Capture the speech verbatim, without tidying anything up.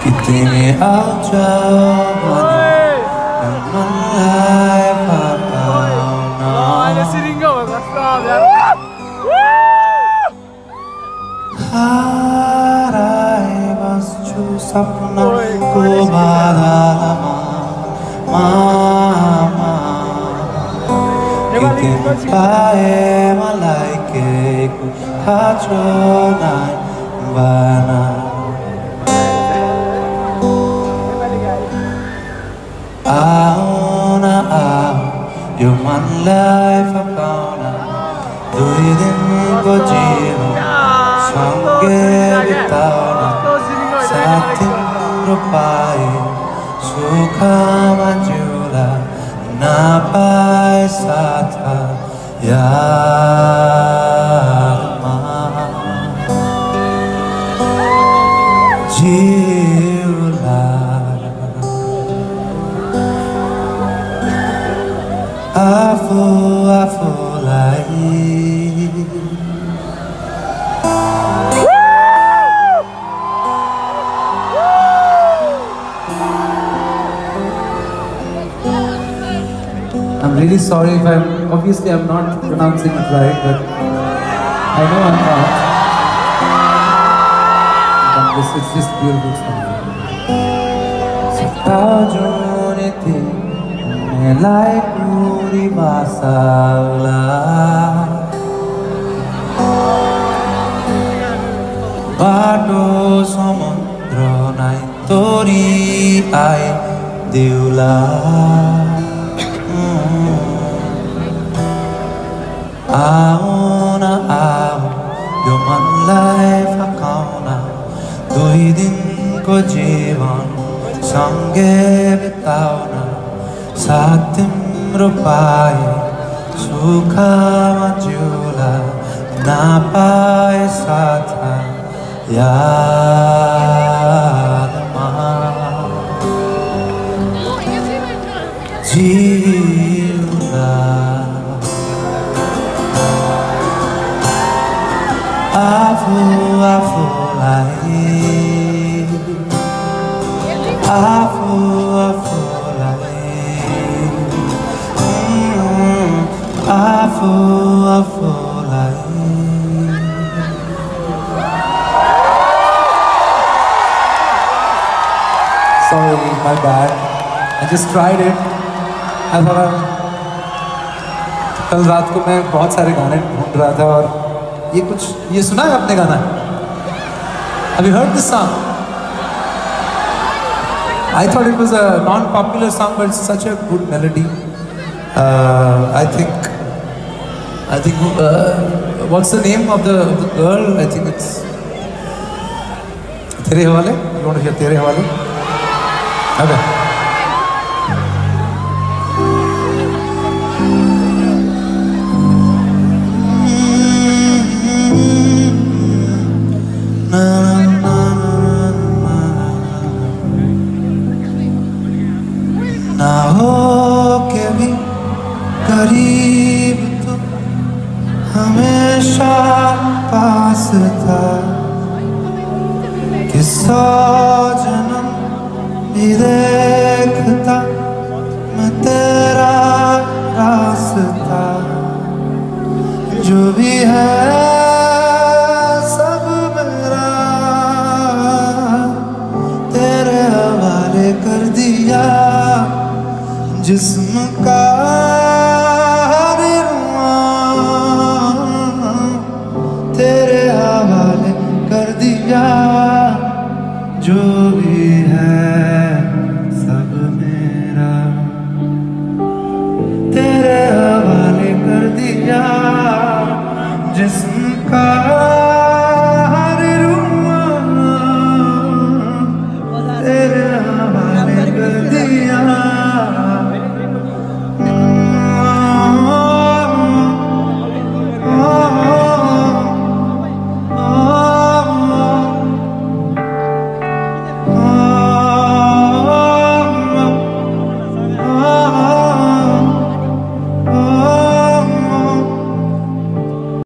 Kiting out of money, my life about now. Harai bas chu sapna ko badalama, mama. Kiting pae malaike ko hachonai bana. Auna au, human life akauna, dui din ko jeevan sange bitauna, satin rupaye sukha manjula na pae satha yama. Afu afu lai. I'm really sorry if I'm obviously I'm not pronouncing it right, but I know I'm not. But this is just beautiful song. Like puri masala, bato samudra nai tori ai deula. Auna au, human life akauna, dui din ko jeevan sange bitauna. Satim rupaye sukha manjula na pae satha yama. Jiula afu afu lai, afu afu. Afu afu lai. Sorry, my bad. I just tried it. I thought कल रात को मैं बहुत सारे गाने ढूंढ रहा था और ये कुछ ये सुना है आपने गाना? Have you heard this song? I thought it was a non-popular song, but it's such a good melody. Uh, I think. I think, uh, what's the name of the, of the girl? I think it's Tere Hawale. You want to hear Tere Hawale? Okay. Na ho ke bhi kareeb हमेशा पास था कि सौ जन्म भी देखता मैं तेरा रास्ता। जो भी है सब मेरा तेरे हवाले कर दिया। जिस्म का तेरे हवाले कर दिया। जो